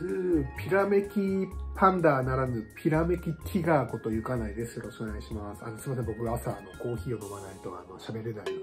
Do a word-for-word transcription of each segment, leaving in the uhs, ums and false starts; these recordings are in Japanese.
ピラメキパンダならぬピラメキティガーことゆかないです。よろしくお願いします。あの、すみません。僕朝、あの、コーヒーを飲まないと、あの、喋れないので。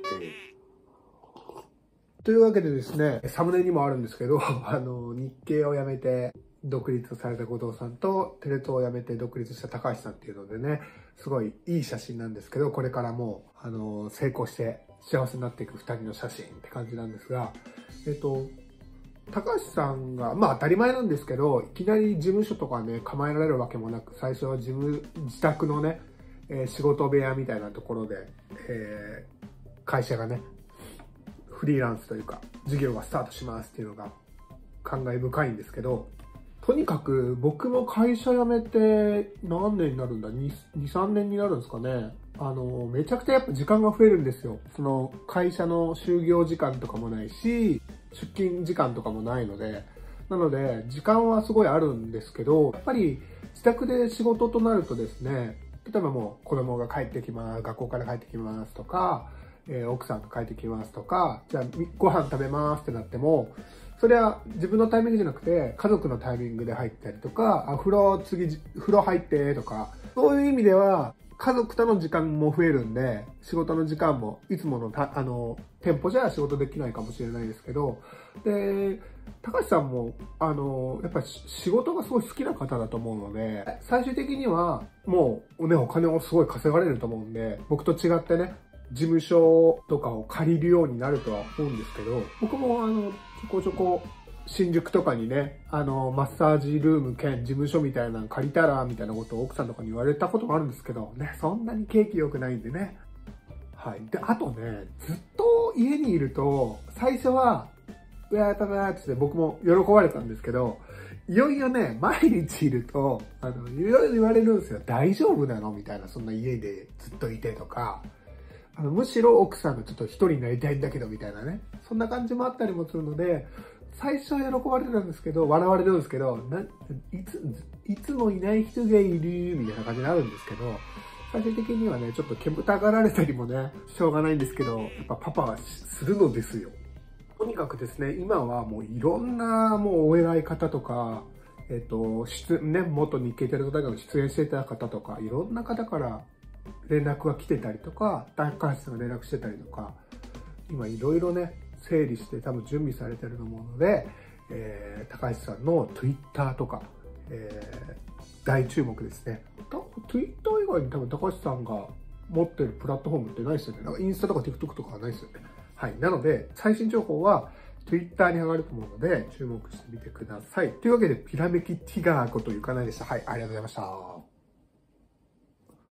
というわけでですね、サムネにもあるんですけど、あの、日系を辞めて独立された後藤さんと、テレ東を辞めて独立した高橋さんっていうのでね、すごいいい写真なんですけど、これからもう、あの、成功して幸せになっていく二人の写真って感じなんですが、えっと、高橋さんが、まあ当たり前なんですけど、いきなり事務所とかね、構えられるわけもなく、最初は自分、自宅のね、えー、仕事部屋みたいなところで、えー、会社がね、フリーランスというか、事業がスタートしますっていうのが感慨深いんですけど、とにかく僕も会社辞めて何年になるんだ ?に、さんねんになるんですかね。あの、めちゃくちゃやっぱ時間が増えるんですよ。その会社の就業時間とかもないし、出勤時間とかもないので、なので時間はすごいあるんですけど、やっぱり自宅で仕事となるとですね、例えばもう子供が帰ってきます、学校から帰ってきますとか、えー、奥さんが帰ってきますとか、じゃあご飯食べますってなっても、それは自分のタイミングじゃなくて、家族のタイミングで入ったりとか、あ、風呂、次、風呂入ってとか、そういう意味では、家族との時間も増えるんで、仕事の時間も、いつものた、あの、店舗じゃ仕事できないかもしれないですけど、で、高橋さんも、あの、やっぱり仕事がすごい好きな方だと思うので、最終的には、もうね、お金をすごい稼がれると思うんで、僕と違ってね、事務所とかを借りるようになるとは思うんですけど、僕もあの、ちょこちょこ、新宿とかにね、あの、マッサージルーム兼事務所みたいなの借りたら、みたいなことを奥さんとかに言われたこともあるんですけど、ね、そんなに景気良くないんでね。はい。で、あとね、ずっと家にいると、最初は、うわーただーって僕も喜ばれたんですけど、いよいよね、毎日いると、あの、いろいろ言われるんですよ。大丈夫なのみたいな、そんな家でずっといてとか、あのむしろ奥さんがちょっと一人になりたいんだけどみたいなね。そんな感じもあったりもするので、最初は喜ばれるんですけど、笑われるんですけど、ないつ、いつもいない人がいるみたいな感じになるんですけど、最終的にはね、ちょっと煙たがられたりもね、しょうがないんですけど、やっぱパパはするのですよ。とにかくですね、今はもういろんなもうお偉い方とか、えっと、出、ね、元日経テレビ大学の出演していた方とか、いろんな方から連絡が来てたりとか、高橋さんが連絡してたりとか、今いろいろね、整理して多分準備されてると思うので、えー、高橋さんの Twitter とか、えー、大注目ですね。Twitter 以外に多分高橋さんが持ってるプラットフォームってないですよね。なんかインスタとか TikTok とかはないですよね。はい。なので、最新情報は Twitter に上がると思うので、注目してみてください。というわけで、ピラメキティガーことゆかないでした。はい。ありがとうございました。